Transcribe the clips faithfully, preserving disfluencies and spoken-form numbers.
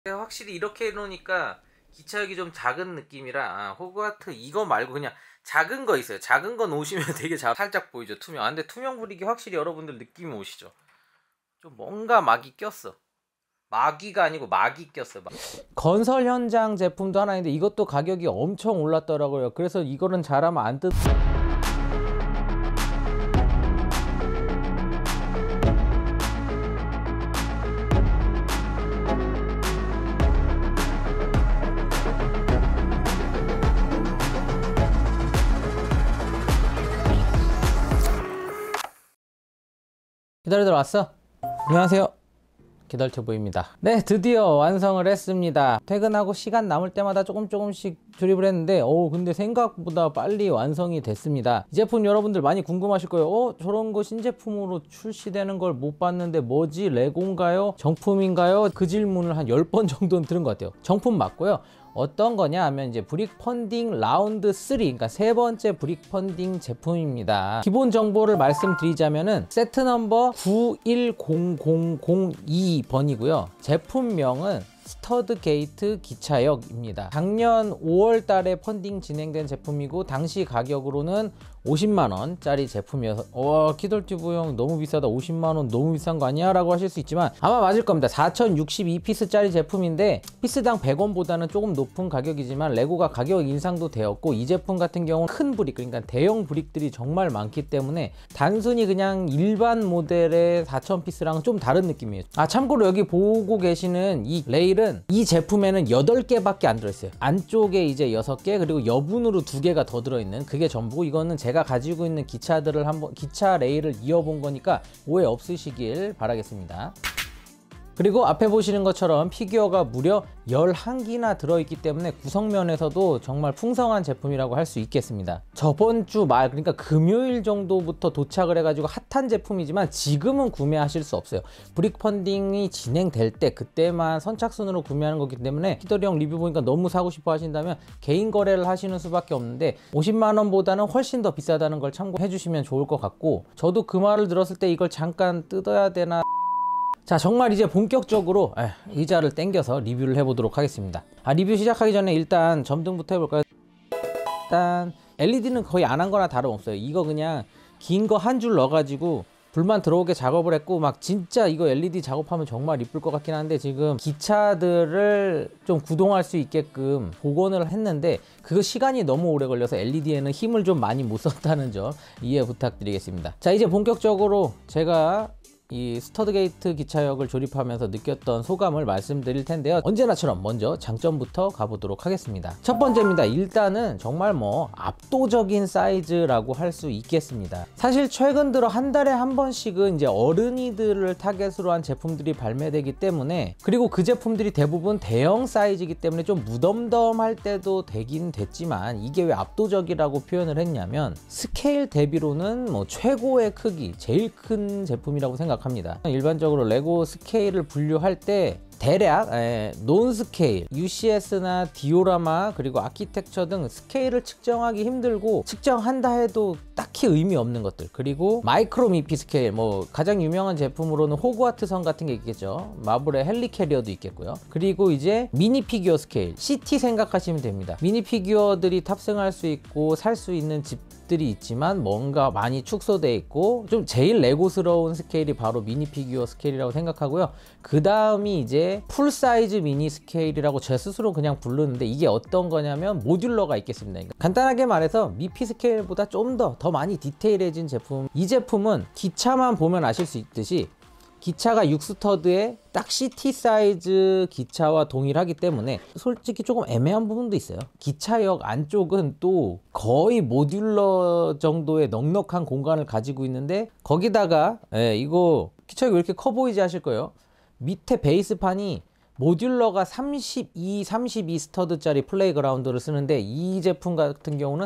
확실히 이렇게 해놓으니까 기차역이 좀 작은 느낌이라 아, 호그와트 이거 말고 그냥 작은 거 있어요. 작은 거 놓으시면 되게 자, 살짝 보이죠, 투명. 아, 근데 투명 브릭이 확실히 여러분들 느낌이 오시죠? 좀 뭔가 막이 꼈어. 마귀가 아니고 막이 꼈어. 막. 건설 현장 제품도 하나 있는데 이것도 가격이 엄청 올랐더라고요. 그래서 이거는 잘하면 안 뜯... 기다리다 왔어? 안녕하세요, 기덜튜브입니다. 네, 드디어 완성을 했습니다. 퇴근하고 시간 남을 때마다 조금 조금씩 조립을 했는데 오 근데 생각보다 빨리 완성이 됐습니다. 이 제품 여러분들 많이 궁금하실 거예요. 어? 저런 거 신제품으로 출시되는 걸 못 봤는데 뭐지? 레고인가요? 정품인가요? 그 질문을 한 열 번 정도는 들은 것 같아요. 정품 맞고요. 어떤 거냐 하면 이제 브릭 펀딩 라운드 삼, 그러니까 세 번째 브릭 펀딩 제품입니다. 기본 정보를 말씀드리자면은 세트 넘버 구일공공공이 번이고요. 제품명은 스터드 게이트 기차역입니다. 작년 오월 달에 펀딩 진행된 제품이고 당시 가격으로는 오십만 원짜리 제품이어서 와 키덜튜브 형 너무 비싸다, 오십만 원 너무 비싼 거 아니야? 라고 하실 수 있지만 아마 맞을 겁니다. 사천육십이 피스짜리 제품인데 피스당 백 원보다는 조금 높은 가격이지만 레고가 가격 인상도 되었고 이 제품 같은 경우는 큰 브릭, 그러니까 대형 브릭들이 정말 많기 때문에 단순히 그냥 일반 모델의 사천 피스랑은 좀 다른 느낌이에요. 아 참고로 여기 보고 계시는 이 레일은 이 제품에는 여덟 개밖에 안 들어있어요. 안쪽에 이제 여섯 개, 그리고 여분으로 두 개가 더 들어있는 그게 전부고, 이거는 제가 제가 가지고 있는 기차들을 한번 기차 레일을 이어본 거니까 오해 없으시길 바라겠습니다. 그리고 앞에 보시는 것처럼 피규어가 무려 열한 기나 들어있기 때문에 구성면에서도 정말 풍성한 제품이라고 할 수 있겠습니다. 저번 주 말, 그러니까 금요일 정도부터 도착을 해가지고 핫한 제품이지만 지금은 구매하실 수 없어요. 브릭 펀딩이 진행될 때 그때만 선착순으로 구매하는 거기 때문에 키더리 형 리뷰 보니까 너무 사고 싶어 하신다면 개인 거래를 하시는 수밖에 없는데 오십만 원보다는 훨씬 더 비싸다는 걸 참고해 주시면 좋을 것 같고, 저도 그 말을 들었을 때 이걸 잠깐 뜯어야 되나. 자, 정말 이제 본격적으로 에, 의자를 당겨서 리뷰를 해보도록 하겠습니다. 아, 리뷰 시작하기 전에 일단 점등부터 해볼까요? 일단 엘이디는 거의 안 한 거나 다름없어요. 이거 그냥 긴 거 한 줄 넣어가지고 불만 들어오게 작업을 했고, 막 진짜 이거 엘이디 작업하면 정말 이쁠 것 같긴 한데 지금 기차들을 좀 구동할 수 있게끔 복원을 했는데 그거 시간이 너무 오래 걸려서 엘이디에는 힘을 좀 많이 못 썼다는 점 이해 부탁드리겠습니다. 자, 이제 본격적으로 제가 이 스터드 게이트 기차역을 조립하면서 느꼈던 소감을 말씀드릴 텐데요. 언제나처럼 먼저 장점부터 가보도록 하겠습니다. 첫 번째입니다. 일단은 정말 뭐 압도적인 사이즈라고 할 수 있겠습니다. 사실 최근 들어 한 달에 한 번씩은 이제 어른이들을 타겟으로 한 제품들이 발매되기 때문에, 그리고 그 제품들이 대부분 대형 사이즈이기 때문에 좀 무덤덤할 때도 되긴 됐지만 이게 왜 압도적이라고 표현을 했냐면 스케일 대비로는 뭐 최고의 크기, 제일 큰 제품이라고 생각합니다. 합니다. 일반적으로 레고 스케일을 분류할 때 대략 에, 논 스케일, 유씨에스나 디오라마 그리고 아키텍처 등 스케일을 측정하기 힘들고 측정한다 해도 딱히 의미 없는 것들, 그리고 마이크로 미피 스케일, 뭐 가장 유명한 제품으로는 호그와트 성 같은 게 있겠죠. 마블의 헬리캐리어도 있겠고요. 그리고 이제 미니 피규어 스케일, 시티 생각하시면 됩니다. 미니 피규어들이 탑승할 수 있고 살 수 있는 집 들이 있지만 뭔가 많이 축소되어 있고 좀 제일 레고스러운 스케일이 바로 미니 피규어 스케일이라고 생각하고요. 그 다음이 이제 풀사이즈 미니 스케일이라고 제 스스로 그냥 부르는데 이게 어떤 거냐면 모듈러가 있겠습니다. 간단하게 말해서 미피 스케일보다 좀 더 더 많이 디테일해진 제품. 이 제품은 기차만 보면 아실 수 있듯이 기차가 육 스터드의 딱 시티 사이즈 기차와 동일하기 때문에 솔직히 조금 애매한 부분도 있어요. 기차역 안쪽은 또 거의 모듈러 정도의 넉넉한 공간을 가지고 있는데 거기다가 예, 이거 기차역 왜 이렇게 커 보이지 하실 거예요. 밑에 베이스판이 모듈러가 삼십이, 삼십이 스터드짜리 플레이그라운드를 쓰는데 이 제품 같은 경우는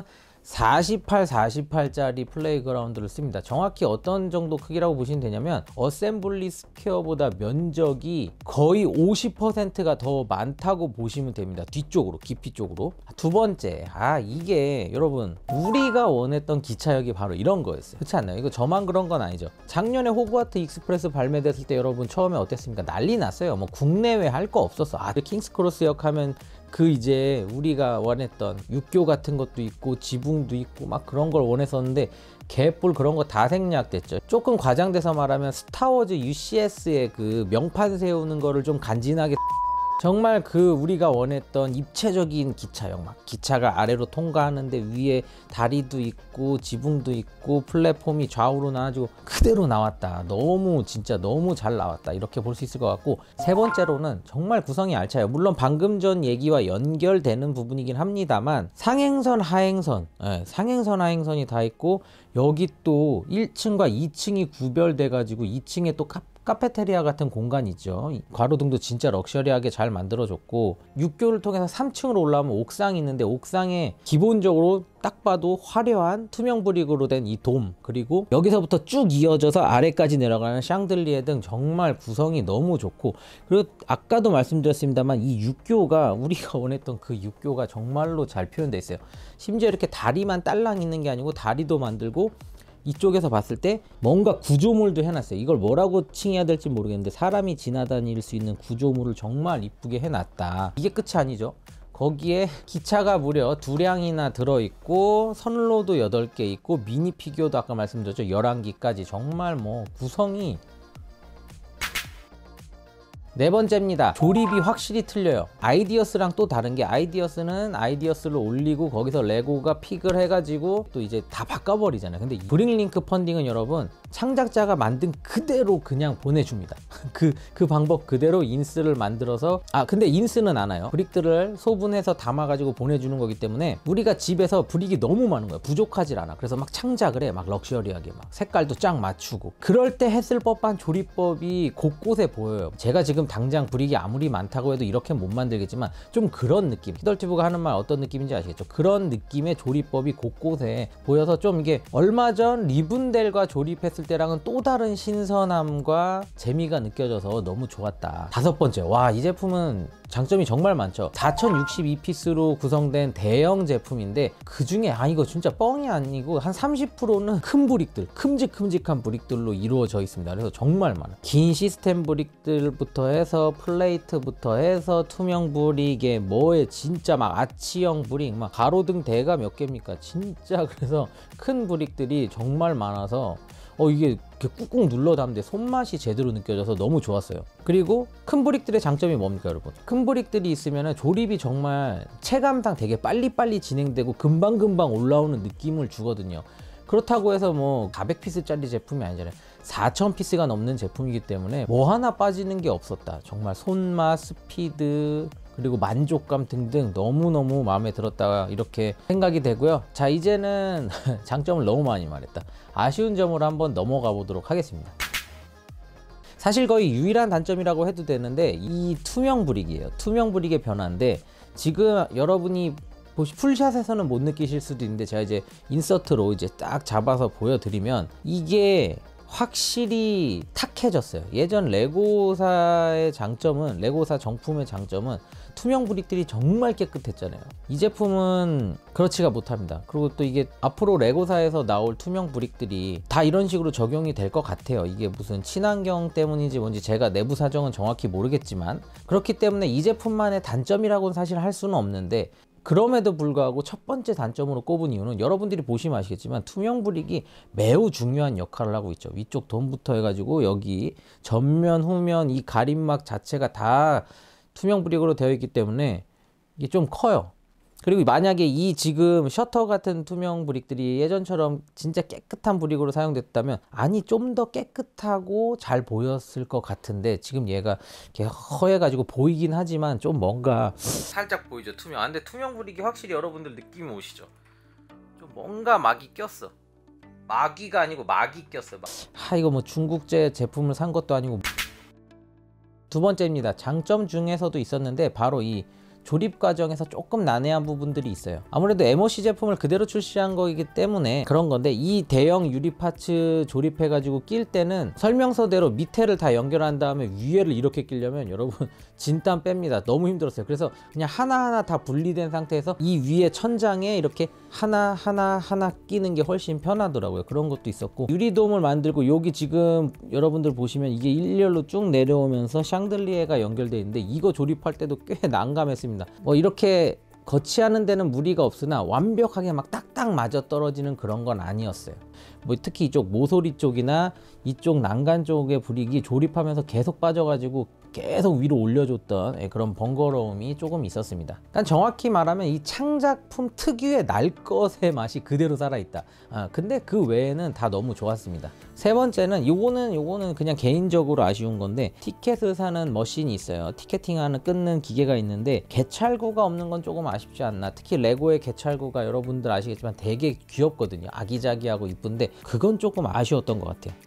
사십팔, 사십팔짜리 플레이그라운드를 씁니다. 정확히 어떤 정도 크기라고 보시면 되냐면 어셈블리 스퀘어보다 면적이 거의 오십 퍼센트가 더 많다고 보시면 됩니다. 뒤쪽으로, 깊이 쪽으로. 두 번째, 아 이게 여러분 우리가 원했던 기차역이 바로 이런 거였어요. 그렇지 않나요? 이거 저만 그런 건 아니죠. 작년에 호그와트 익스프레스 발매됐을 때 여러분 처음에 어땠습니까? 난리 났어요. 뭐 국내외 할 거 없었어. 아 킹스크로스역 하면 그 이제 우리가 원했던 육교 같은 것도 있고 지붕도 있고 막 그런 걸 원했었는데 개뿔 그런 거 다 생략됐죠. 조금 과장돼서 말하면 스타워즈 유씨에스의 그 명판 세우는 거를 좀 간지나게 정말 그 우리가 원했던 입체적인 기차역, 막 기차가 아래로 통과하는데 위에 다리도 있고 지붕도 있고 플랫폼이 좌우로 나와지고 그대로 나왔다. 너무 진짜 너무 잘 나왔다. 이렇게 볼 수 있을 것 같고, 세 번째로는 정말 구성이 알차요. 물론 방금 전 얘기와 연결되는 부분이긴 합니다만 상행선, 하행선, 네, 상행선, 하행선이 다 있고 여기 또 일 층과 이 층이 구별돼 가지고 이 층에 또 카 카페테리아 같은 공간이 있죠. 가로등도 진짜 럭셔리하게 잘 만들어졌고 육교를 통해서 삼 층으로 올라오면 옥상이 있는데 옥상에 기본적으로 딱 봐도 화려한 투명 브릭으로 된 이 돔, 그리고 여기서부터 쭉 이어져서 아래까지 내려가는 샹들리에 등 정말 구성이 너무 좋고, 그리고 아까도 말씀드렸습니다만 이 육교가 우리가 원했던 그 육교가 정말로 잘 표현되어 있어요. 심지어 이렇게 다리만 딸랑 있는 게 아니고 다리도 만들고 이쪽에서 봤을 때 뭔가 구조물도 해놨어요. 이걸 뭐라고 칭해야 될지 모르겠는데 사람이 지나다닐 수 있는 구조물을 정말 이쁘게 해놨다. 이게 끝이 아니죠. 거기에 기차가 무려 두 량이나 들어있고 선로도 여덟 개 있고 미니 피규어도 아까 말씀드렸죠. 열한 기까지 정말 뭐 구성이. 네 번째입니다. 조립이 확실히 틀려요. 아이디어스랑 또 다른 게, 아이디어스는 아이디어스를 올리고 거기서 레고가 픽을 해가지고 또 이제 다 바꿔버리잖아요. 근데 브릭링크 펀딩은 여러분 창작자가 만든 그대로 그냥 보내줍니다. 그, 그 방법 그대로 인스를 만들어서, 아 근데 인스는 안 와요. 브릭들을 소분해서 담아가지고 보내주는 거기 때문에 우리가 집에서 브릭이 너무 많은 거예요. 부족하질 않아. 그래서 막 창작을 해. 막 럭셔리하게 막 색깔도 쫙 맞추고. 그럴 때 했을 법한 조립법이 곳곳에 보여요. 제가 지금 당장 브릭이 아무리 많다고 해도 이렇게 못 만들겠지만 좀 그런 느낌, 히덜티브가 하는 말 어떤 느낌인지 아시겠죠? 그런 느낌의 조립법이 곳곳에 보여서 좀 이게 얼마 전 리븐델과 조립했을 때랑은 또 다른 신선함과 재미가 느껴져서 너무 좋았다. 다섯 번째, 와 이 제품은 장점이 정말 많죠. 사천육십이 피스로 구성된 대형 제품인데 그 중에 아 이거 진짜 뻥이 아니고 한 삼십 퍼센트는 큰 브릭들, 큼직큼직한 브릭들로 이루어져 있습니다. 그래서 정말 많아요. 긴 시스템 브릭들부터 해서 플레이트부터 해서 투명 브릭에 뭐에 진짜 막 아치형 브릭, 막 가로등 대가 몇 개입니까 진짜. 그래서 큰 브릭들이 정말 많아서 어 이게 이렇게 꾹꾹 눌러 담는데 손맛이 제대로 느껴져서 너무 좋았어요. 그리고 큰 브릭들의 장점이 뭡니까 여러분? 큰 브릭들이 있으면 조립이 정말 체감상 되게 빨리빨리 진행되고 금방금방 올라오는 느낌을 주거든요. 그렇다고 해서 뭐 사백 피스짜리 제품이 아니잖아요. 사천 피스가 넘는 제품이기 때문에 뭐 하나 빠지는 게 없었다. 정말 손맛, 스피드, 그리고 만족감 등등 너무너무 마음에 들었다 이렇게 생각이 되고요. 자 이제는 장점을 너무 많이 말했다. 아쉬운 점으로 한번 넘어가 보도록 하겠습니다. 사실 거의 유일한 단점이라고 해도 되는데 이 투명 브릭이에요. 투명 브릭의 변화인데 지금 여러분이 풀샷에서는 못 느끼실 수도 있는데 제가 이제 인서트로 이제 딱 잡아서 보여드리면 이게 확실히 탁해졌어요. 예전 레고사의 장점은, 레고사 정품의 장점은 투명 브릭들이 정말 깨끗했잖아요. 이 제품은 그렇지가 못합니다. 그리고 또 이게 앞으로 레고사에서 나올 투명 브릭들이 다 이런 식으로 적용이 될 것 같아요. 이게 무슨 친환경 때문인지 뭔지 제가 내부 사정은 정확히 모르겠지만, 그렇기 때문에 이 제품만의 단점이라고는 사실 할 수는 없는데, 그럼에도 불구하고 첫 번째 단점으로 꼽은 이유는 여러분들이 보시면 아시겠지만 투명 브릭이 매우 중요한 역할을 하고 있죠. 위쪽 돔부터 해가지고 여기 전면, 후면 이 가림막 자체가 다 투명 브릭으로 되어 있기 때문에 이게 좀 커요. 그리고 만약에 이 지금 셔터 같은 투명 브릭들이 예전처럼 진짜 깨끗한 브릭으로 사용됐다면, 아니 좀 더 깨끗하고 잘 보였을 것 같은데 지금 얘가 이렇게 허해가지고 보이긴 하지만 좀 뭔가 살짝 보이죠, 투명. 아, 근데 투명 브릭이 확실히 여러분들 느낌이 오시죠? 좀 뭔가 막이 꼈어. 마귀가 아니고 막이 꼈어. 막. 하 이거 뭐 중국제 제품을 산 것도 아니고. 두 번째입니다. 장점 중에서도 있었는데 바로 이 조립 과정에서 조금 난해한 부분들이 있어요. 아무래도 엠오씨 제품을 그대로 출시한 거이기 때문에 그런 건데, 이 대형 유리 파츠 조립해 가지고 낄 때는 설명서대로 밑에를 다 연결한 다음에 위에를 이렇게 끼려면 여러분 진땀 뺍니다. 너무 힘들었어요. 그래서 그냥 하나하나 다 분리된 상태에서 이 위에 천장에 이렇게 하나하나 하나 끼는 게 훨씬 편하더라고요. 그런 것도 있었고, 유리돔을 만들고 여기 지금 여러분들 보시면 이게 일렬로 쭉 내려오면서 샹들리에가 연결되어 있는데, 이거 조립할 때도 꽤 난감했습니다. 뭐 이렇게 거치하는 데는 무리가 없으나 완벽하게 막 딱딱 맞아 떨어지는 그런 건 아니었어요. 뭐 특히 이쪽 모서리 쪽이나 이쪽 난간 쪽의 브릭이 조립하면서 계속 빠져가지고 계속 위로 올려줬던 그런 번거로움이 조금 있었습니다. 그러니까 정확히 말하면 이 창작품 특유의 날 것의 맛이 그대로 살아있다. 아, 근데 그 외에는 다 너무 좋았습니다. 세 번째는 요거는 요거는 그냥 개인적으로 아쉬운 건데, 티켓을 사는 머신이 있어요. 티켓팅하는 끊는 기계가 있는데 개찰구가 없는 건 조금 아쉽지 않나. 특히 레고의 개찰구가 여러분들 아시겠지만 되게 귀엽거든요. 아기자기하고 이쁜데 그건 조금 아쉬웠던 것 같아요.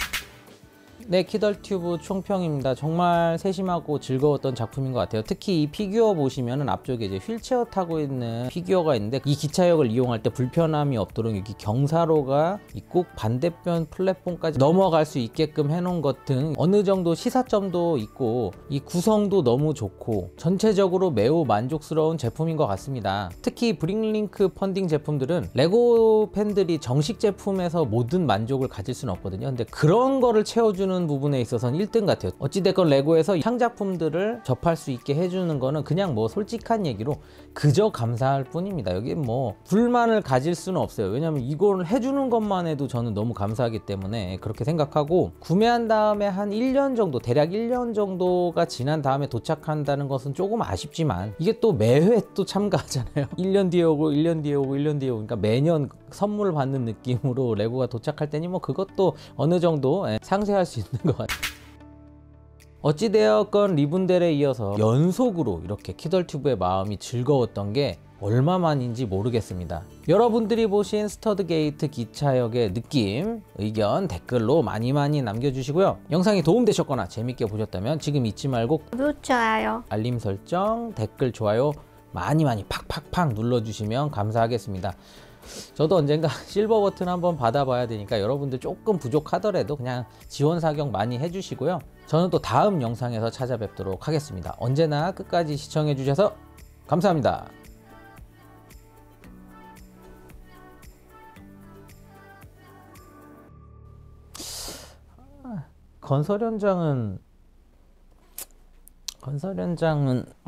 네, 키덜튜브 총평입니다. 정말 세심하고 즐거웠던 작품인 것 같아요. 특히 이 피규어 보시면은 앞쪽에 이제 휠체어 타고 있는 피규어가 있는데, 이 기차역을 이용할 때 불편함이 없도록 여기 경사로가 있고 반대편 플랫폼까지 넘어갈 수 있게끔 해놓은 것 등 어느 정도 시사점도 있고, 이 구성도 너무 좋고 전체적으로 매우 만족스러운 제품인 것 같습니다. 특히 브링링크 펀딩 제품들은 레고 팬들이 정식 제품에서 모든 만족을 가질 수는 없거든요. 근데 그런 거를 채워주는 부분에 있어서는 일 등 같아요. 어찌됐건 레고에서 창작품들을 접할 수 있게 해주는 거는 그냥 뭐 솔직한 얘기로 그저 감사할 뿐입니다. 여기 뭐 불만을 가질 수는 없어요. 왜냐면 이걸 해주는 것만 해도 저는 너무 감사하기 때문에 그렇게 생각하고, 구매한 다음에 한 일 년 정도, 대략 일 년 정도가 지난 다음에 도착한다는 것은 조금 아쉽지만, 이게 또 매회 또 참가하잖아요. 일 년 뒤에 오고 일 년 뒤에 오고 일 년 뒤에 오고, 그러니까 매년 선물 받는 느낌으로 레고가 도착할 때니 뭐 그것도 어느 정도 상쇄할 수 있는 것 같아요. 어찌되었건 리분델에 이어서 연속으로 이렇게 키덜튜브의 마음이 즐거웠던 게 얼마만인지 모르겠습니다. 여러분들이 보신 스터드 게이트 기차역의 느낌, 의견 댓글로 많이 많이 남겨주시고요. 영상이 도움되셨거나 재밌게 보셨다면 지금 잊지 말고 구독, 좋아요, 알림 설정, 댓글, 좋아요 많이 많이 팍팍팍 눌러주시면 감사하겠습니다. 저도 언젠가 실버 버튼 한번 받아봐야 되니까 여러분들 조금 부족하더라도 그냥 지원 사격 많이 해주시고요. 저는 또 다음 영상에서 찾아뵙도록 하겠습니다. 언제나 끝까지 시청해주셔서 감사합니다. 건설 현장은 건설 현장은